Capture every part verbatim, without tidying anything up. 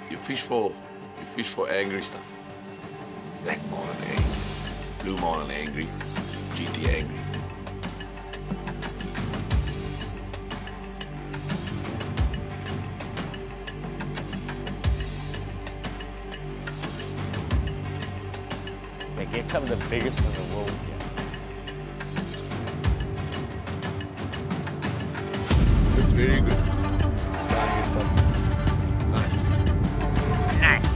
You fish for, you fish for angry stuff. Black morning angry, blue morning angry, G T angry. They get some of the biggest in the world here. It's very good. Try and get some. Nice. Nice.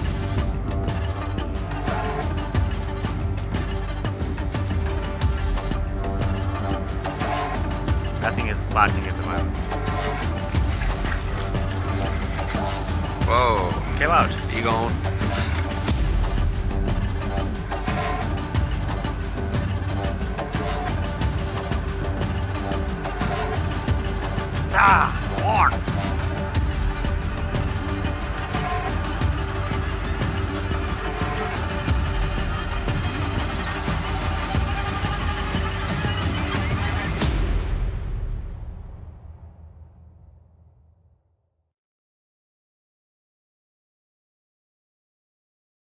Nothing is barking at the moment. Whoa. Came out. You gone? Ah, on.